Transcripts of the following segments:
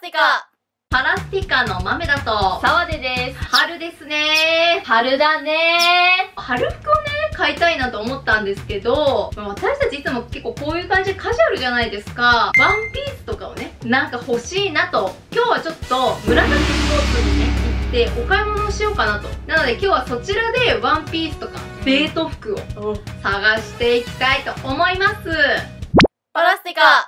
スティカ。パラスティカの豆だと澤出です。 春ですね。 春だね春服をね買いたいなと思ったんですけど、私たちいつも結構こういう感じでカジュアルじゃないですか。ワンピースとかをねなんか欲しいなと。今日はちょっと紫スポーツにね行ってお買い物をしようかなと。なので今日はそちらでワンピースとかデート服を探していきたいと思います。パラスティカ。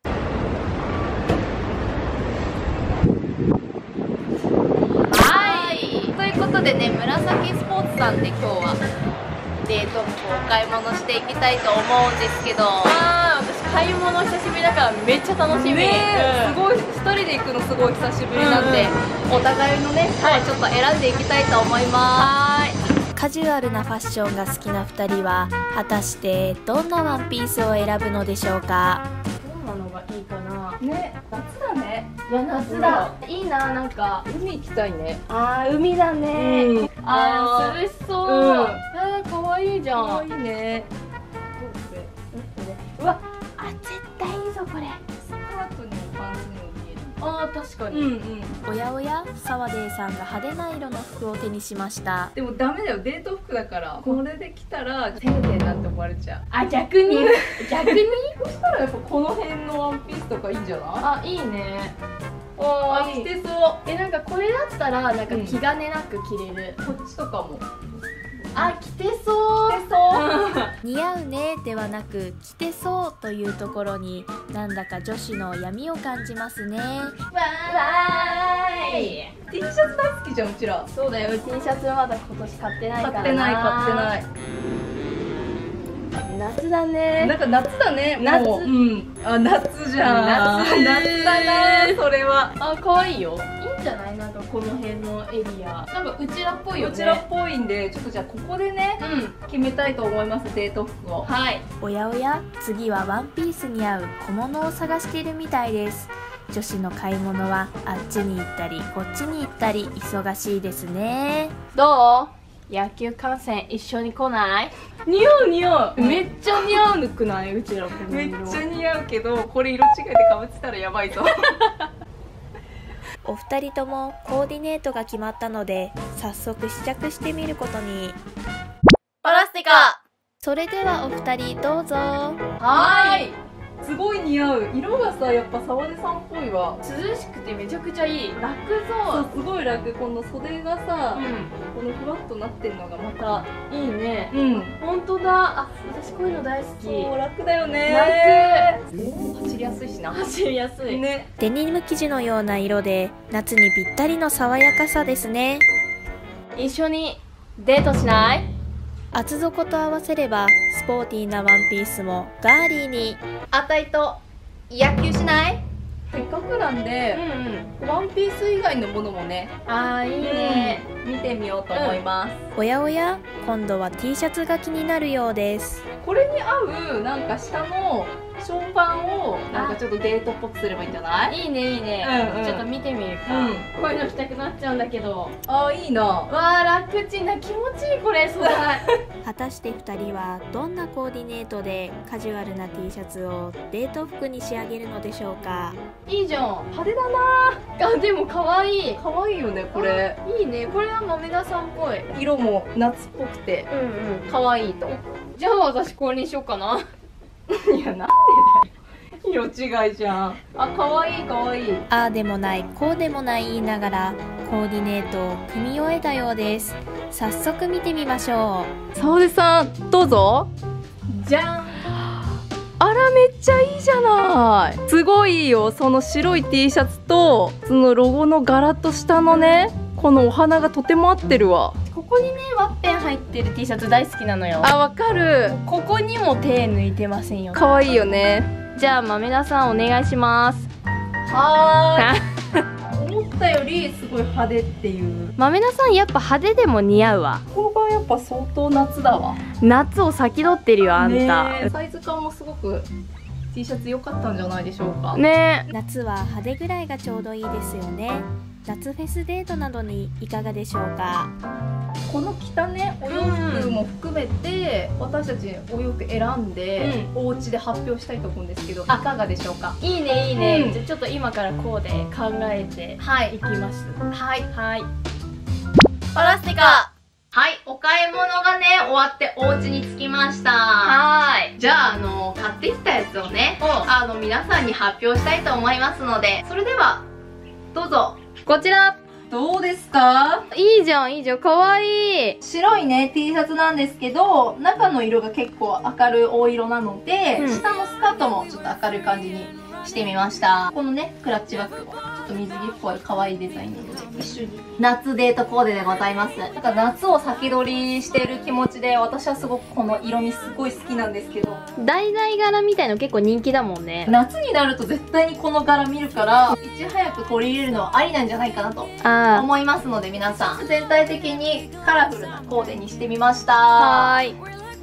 ということでね、紫スポーツさんで今日はデート服をお買い物していきたいと思うんですけど、 私買い物久しぶりだからめっちゃ楽しみね、すごい2人で行くのすごい久しぶりなんで、お互いのね今日はちょっと選んでいきたいと思います。 カジュアルなファッションが好きな2人は果たしてどんなワンピースを選ぶのでしょうか。 どんなのがいいかな。 ね、夏だね。 いや夏だ、いいな。なんか海行きたいね。 海だね、涼しそう、かわいいじゃん。 かわいいね。 うわ、絶対いいぞこれ。 スカートにもパンツにも見える。 確かに。 おやおや、澤出さんが派手な色の服を手にしました。 でもダメだよ、デート服だからこれで着たら丁寧なんて思われちゃう。 逆に逆にそしたらやっぱこの辺のワンピースとかいいんじゃない？ いいね。 着てそう。 なんかこれだったらなんか気兼ねなく着れる。 こっちとかも着てそう。 似合うねではなく着てそうというところになんだか女子の闇を感じますね。 わーい。 T シャツ大好きじゃん、うちら。 そうだよ、T シャツまだ今年買ってないからな。 買ってない。 夏だね。 なんか夏だね。 夏。 夏じゃん。夏だな、それは。 可愛いよ。いいんじゃない？なんかこの辺のエリア。なんかうちらっぽいよね。 うちらっぽいんで、ちょっとじゃあここでね、決めたいと思います、デート服を。 はい。 おやおや、次はワンピースに合う小物を探しているみたいです。女子の買い物はあっちに行ったりこっちに行ったり忙しいですね。 どう？野球観戦一緒に来ない？ 似合う。 めっちゃ似合うくない？うちらこの色。 めっちゃ似合うけど、これ色違いでかぶってたらやばいぞ。 お二人ともコーディネートが決まったので早速試着してみることに。 パラスティカ。 それではお二人どうぞ。 はーい。 すごい似合う。色がさ、やっぱ澤出さんっぽいわ。 涼しくてめちゃくちゃいい。楽そそう。 すごい楽。この袖がさ、このふわっとなってんのがまたいいね。 本当だ。私こういうの大好き。 そう楽だよね。走りやすいしな。 走りやすいね。 デニム生地のような色で夏にぴったりの爽やかさですね。 一緒にデートしない？ 厚底と合わせればスポーティーなワンピースもガーリーに。 あたいと野球しない？せっかくなんで、ワンピース以外のものもね、 いいね。 見てみようと思います。 おやおや、今度は T シャツが気になるようです。 これに合うなんか下のショーパンをなんかちょっとデートっぽくすればいいんじゃない？ いいねいいね。ちょっと見てみるか。こういうの着たくなっちゃうんだけど。 いいな。 わ楽ちんな、気持ちいいこれ素材。 果たして2人はどんなコーディネートでカジュアルな T シャツをデート服に仕上げるのでしょうか。 いいじゃん。 派手だな。 でも可愛い。 可愛いよねこれ。 いいね。これは豆田さんっぽい。 色も夏っぽくて可愛いと。 じゃあ私これにしようかな。 いやなんでだよ。色違いじゃん。可愛い可愛い。 ああでもないこうでもない言いながらコーディネートを組み終えたようです。早速見てみましょう。 澤出さんどうぞ。 じゃん。 あらめっちゃいいじゃない。すごいいいよ。その白い T シャツとそのロゴの柄と下のねこのお花がとても合ってるわ。 ここにねワッペン入ってる T シャツ大好きなのよ。 わかる。 ここにも手抜いてませんよ。 可愛いよね。 じゃあ豆田さんお願いします。 思ったよりすごい派手っていう。 豆田さんやっぱ派手でも似合うわ。 ここがやっぱ相当夏だわ。 夏を先取ってるよあんた。 サイズ感もすごく T シャツ良かったんじゃないでしょうかね。 夏は派手ぐらいがちょうどいいですよね。夏フェスデートなどにいかがでしょうか。 この着たねお洋服も含めて、私たちお洋服選んで、お家で発表したいと思うんですけど、いかがでしょうか。 いいねいいね。じゃあちょっと今からコーデ考えていきます。 はいはい。 パラスティカ。はい、お買い物がね終わってお家に着きました。 はい。 じゃあ買ってきたやつをね皆さんに発表したいと思いますので、それではどうぞ。 こちら。 どうですか。 いいじゃんいいじゃん、かわいい。 白いね T シャツなんですけど、中の色が結構明るい青色なので、下のスカートもちょっと明るい感じにしてみました。このねクラッチバッグもちょっと水着っぽい可愛いデザインなので、一緒に夏デートコーデでございます。なんか夏を先取りしている気持ちで、私はすごくこの色味すごい好きなんですけど、 橙柄みたいの結構人気だもんね。 夏になると絶対にこの柄見るから、いち早く取り入れるのはありなんじゃないかなと思いますので、皆さん全体的にカラフルなコーデにしてみました。 はーい。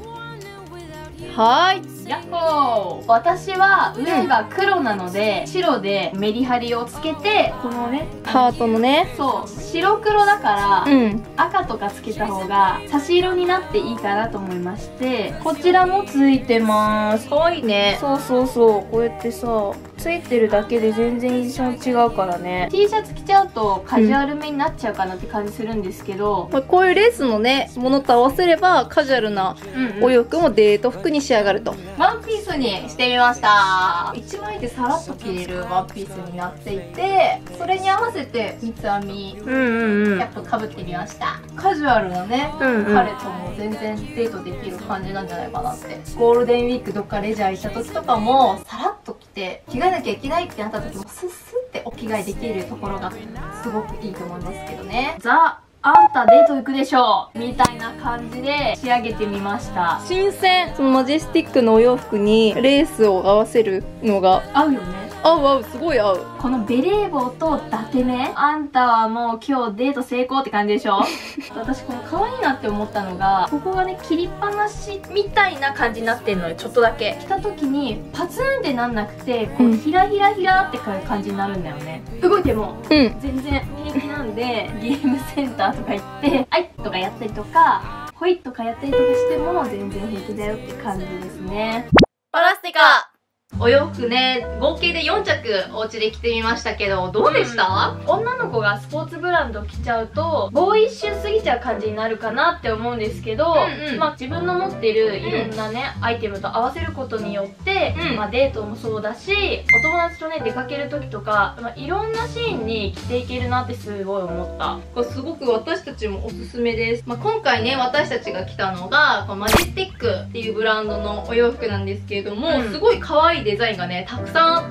はい、やっほー。私は上が黒なので、白でメリハリをつけて、このねハートのね。 そう白黒だから、 うん。 赤とかつけた方が差し色になっていいかなと思いまして、こちらもついてます。かわいいね。 そうそうそう、こうやってさついてるだけで全然印象違うからね。 T シャツ着ちゃうとカジュアルめになっちゃうかなって感じするんですけど、 こういうレースのねものと合わせればカジュアルなお洋服もデート服に仕上がると。 ワンピースにしてみました。1枚でさらっと着れるワンピースになっていて、それに合わせて三つ編みキャップかぶってみました。カジュアルなね、彼とも全然デートできる感じなんじゃないかなって。ゴールデンウィークどっかレジャー行った時とかもさらっと着て、着替えなきゃいけないってなった時もスッスってお着替えできるところがすごくいいと思うんですけどね。あんたデート行くでしょみたいな感じで仕上げてみました。 新鮮。そのマジェスティックのお洋服にレースを合わせるのが合うよね。 合う合う、すごい合う。 このベレー帽と伊達目、あんたはもう今日デート成功って感じでしょ私この可愛いなって思ったのが、ここがね切りっぱなしみたいな感じになってんのよ。ちょっとだけ着た時にパツンってなんなくて、こうヒラヒラヒラって感じになるんだよね。動いても全然平気なんで、ゲームセンターとか行って「あい!」とかやったりとか「ほい!」とかやったりとかしても全然平気だよって感じですね。パラスティカお洋服ね、合計で4着お家で着てみましたけど、どうでした？ 女の子がスポーツブランド着ちゃうとボーイッシュすぎちゃう感じになるかなって思うんですけど、自分の持ってるいろんなね、アイテムと合わせることによって、デートもそうだし、お友達とね出かける時とか、いろんなシーンに着ていけるなってすごい思った。 これすごく私たちもおすすめです。今回ね私たちが着たのがこのマジェスティックっていうブランドのお洋服なんですけれども、すごい可愛いデザインがねたくさんあって、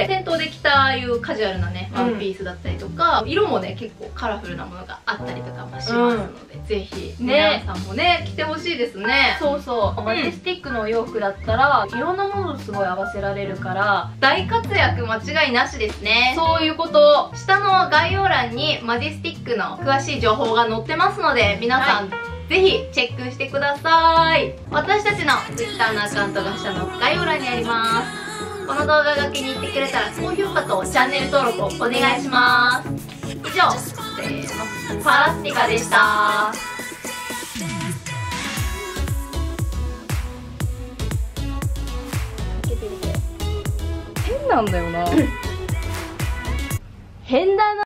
店頭で着たああいうカジュアルなねワンピースだったりとか、色もね結構カラフルなものがあったりとかもしますので、ぜひ皆さんもね着てほしいですね。 そうそう、マジェスティックのお洋服だったらいろんなものすごい合わせられるから大活躍間違いなしですね。そういうこと。下の概要欄にマジェスティックの詳しい情報が載ってますので、皆さん、ぜひチェックしてください。私たちの Twitter のアカウントが下の概要欄にあります。この動画が気に入ってくれたら高評価とチャンネル登録をお願いします。以上、せーの、パラスティカでした。 変なんだよな変だな。